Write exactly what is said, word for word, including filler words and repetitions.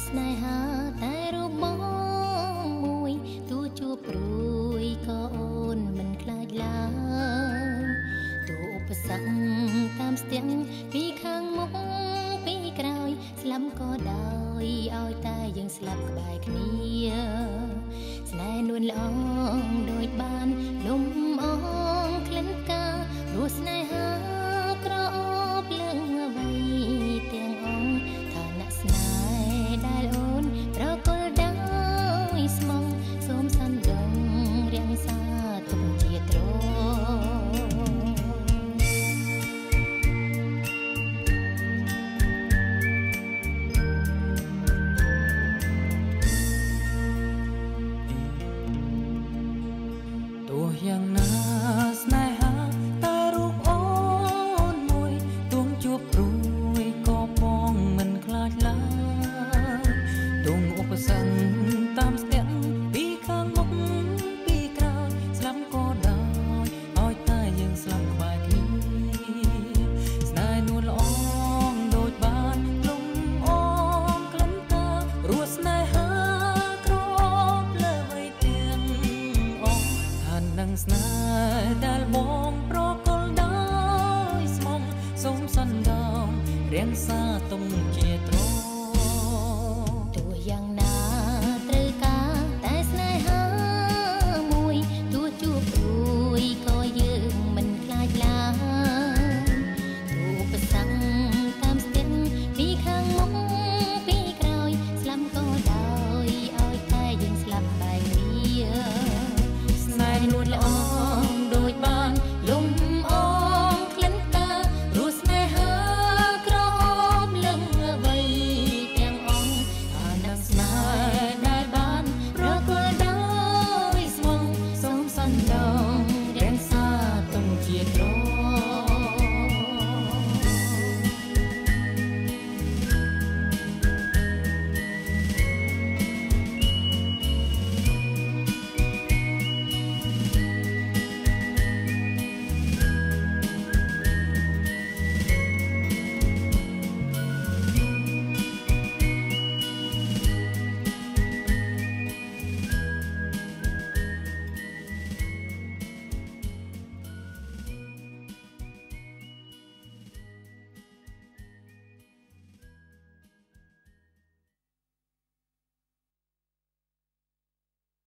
ស្នេហាតែរូបបងមួយទូជួបព្រួយក៏អូនមិនខ្លាចឡើយទូឧបសគ្គតាមស្ទាំងពីខាងមុខពីក្រោយស្លាប់ក៏ដោយឲ្យតែយើងស្លាប់ក្បែរគ្នាស្នេហ៍នួនល្អងដូចបានលំអងក្លិនផ្កាព្រោះស្នេហាក្រអូបលឹងអ្វីទាំងអង្គឋានៈស្នេហ៍ដែលអូនប្រគល់ដោយស្មងសូមសន្ទងរាំងសាទុកជាទ្រទោះយ៉ាងណាស្នេហាតែរូបអូនមួយទួងជួបព្រួយក៏បងមិនខ្លាចឡើយទងឧបសគ្គតាមស្ទាំងពីខាងមុខពីក្រោយស្លាប់ក៏ដោយឲ្យតែយើងស្លាប់ក្បែរគ្នាស្នេហ៍នួនល្អងដូចបានលំអងក្លិនតារស់ស្នេហាក្រអូបលើអ្វីទាំងអស់ថានឹងស្នេហ៍ដែលបងប្រគល់ដោយស្មងសូមសន្ទងរាំងសាទុំជាទ្រទោះយ៉ាង